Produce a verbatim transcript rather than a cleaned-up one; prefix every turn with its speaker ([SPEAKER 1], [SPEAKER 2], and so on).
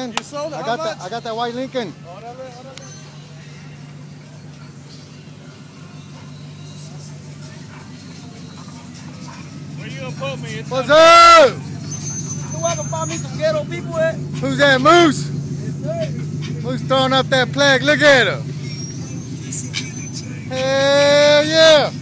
[SPEAKER 1] man.
[SPEAKER 2] You sold it?
[SPEAKER 1] I
[SPEAKER 2] How
[SPEAKER 1] got
[SPEAKER 2] much?
[SPEAKER 1] that. I got that white Lincoln.
[SPEAKER 2] Órale, órale. Where you gonna put me? It's
[SPEAKER 1] What's up?
[SPEAKER 2] You want to find me some ghetto people at?
[SPEAKER 1] Who's that, Moose?
[SPEAKER 2] Yes, sir.
[SPEAKER 1] Moose throwing up that flag. Look at her. Hell yeah.